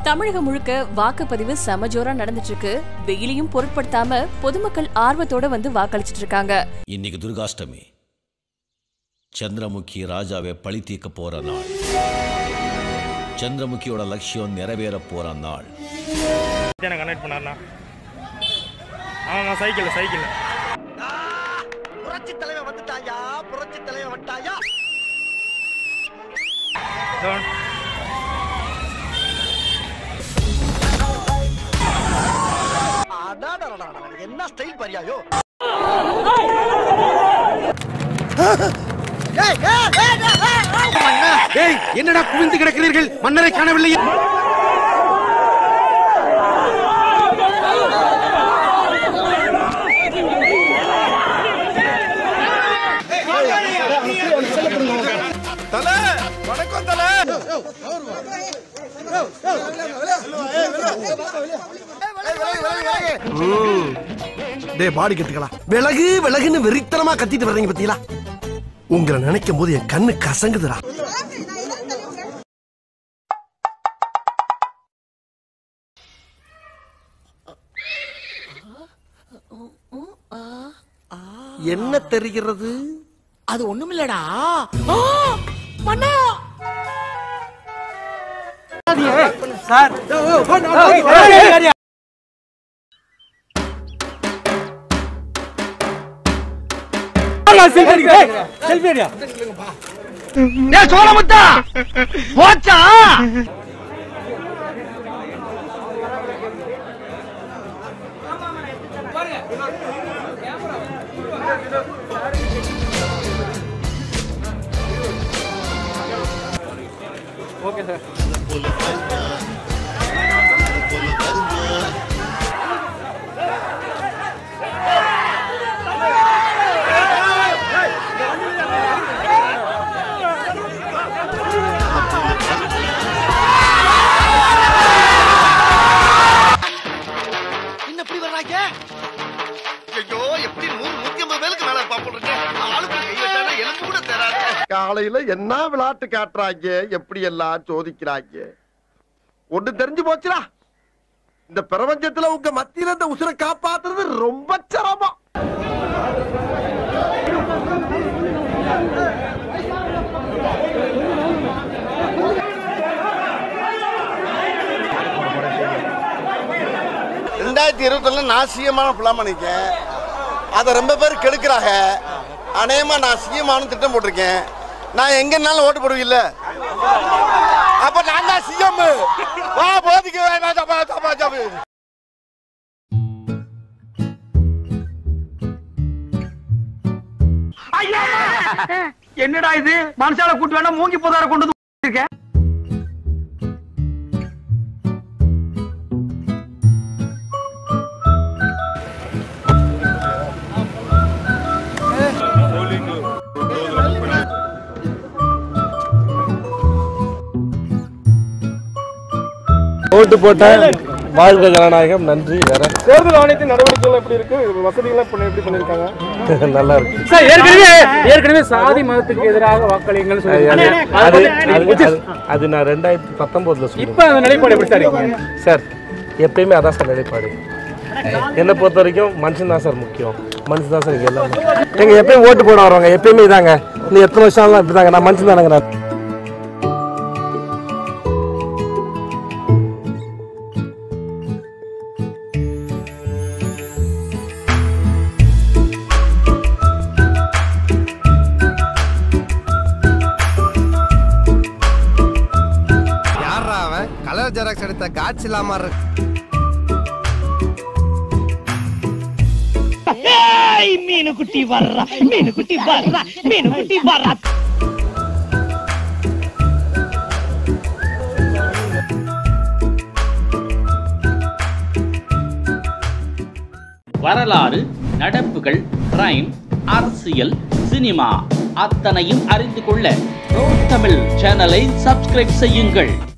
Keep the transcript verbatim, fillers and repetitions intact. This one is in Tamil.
தமிழகம் முழுக்க வாக்குப்பதிவு சமஜோரா நடந்துட்டு இருக்கு. வெயிலையும் பொருட்படுத்தாம பொதுமக்கள் ஆர்வத்தோட வந்து வாக்களிச்சிட்டு இருக்காங்க. இன்னைக்கு துர்காஷ்டமி. சந்திரமுகி ராஜாவை பழி தீர்க்க போற நாள். சந்திரமுகியோட லட்சியம் நிறைவேற போற நாள். கனெக்ட் பண்ணாருண்ணா. ஆமா சைக்கிள் சைக்கிள். புரட்சி தலைவர் வந்துட்டாயா, புரட்சி தலைவர் வந்துட்டாயா. என்ன ஸ்டைல் பாரியாயோ. என்னடா குவிந்து கிடக்கிறீர்கள்? மன்னரை காணவில்லை. தல வணக்கம் தல. டே பாடி கட்டுக்கலாம். விலகு விலகுன்னு வெறித்தனமா கத்திட்டு வர்றீங்க பத்தியா? உங்களை நினைக்கும் போது என் கண்ணு கசங்குதுடா. என்ன தெரிகிறது? அது ஒண்ணுமில்லடா. சார் சோழமுத்தா போச்சா? Okay sir. காலையில என்ன விளையாட்டு காட்டுறாங்க, எப்படி எல்லாம் சோதிக்கிறாங்க. ஒண்ணு தெரிஞ்சு போச்சுடா, இந்த பிரபஞ்சத்துல உங்க மத்தியில இந்த உசுரை காப்பாத்துறது ரொம்ப சிரமம். ரெண்டாயிரத்தி இருபத்தி ஒண்ணு நான் சிஎமான பிளான் பண்ணிருக்கேன். அதை ரொம்ப பேர் கெடுக்கிறாங்க. அநேகமா நான் சிஎம் திட்டம் போட்டிருக்கேன். நான் எங்கன்னாலும் ஓட்டு போடுவீல்ல, அப்ப நான் தான் சிஎம். வா போதிக்க வேண்டாம். என்னடா இது? மனுஷால கூட்டு வேணா மூங்கி போதார கொண்டு இருக்கேன். ஓட்டு போட்ட வாழ்க ஜனநாயகம். நன்றி. வேற தேர்தல் ஆணையத்தின் நடவடிக்கைகள் எப்படி இருக்கு? வசதிகள் எப்படி பண்ணிருக்காங்க? நல்லா இருக்கு. ஏற்கனவே ஏற்கனவே சாதி மதத்துக்கு எதிராக வாக்களிங்கள் அது நான் ரெண்டாயிரத்தி பத்தொன்பதுல சொன்னேன். இப்ப அந்த நிலைப்பாடு எப்படி சார் இருக்கு? சார் எப்பயுமே அதான் சார் நிலைப்பாடு. என்னை பொறுத்த வரைக்கும் மனுஷன் தான் சார் முக்கியம். மனுஷன் தான் சார் இங்க எல்லாமே. எங்க எப்பயும் ஓட்டு போட வரவங்க எப்பயுமே இதாங்க. நீ எத்தனை வருஷம் இப்படிதாங்க. நான் மனுஷன் தானங்க. நான் கலர் ஜெராக்ஸ் எடுத்த காட்சி இல்லாம மீனு குட்டி வர்றா, மீனு குட்டி வர்றா, மீனு குட்டி வர்றா. வரலாறு, நடப்புகள், கிரைம், அரசியல், சினிமா அத்தனையும் அறிந்து கொள்ள தமிழ் சேனலை சப்ஸ்கிரைப் செய்யுங்கள்.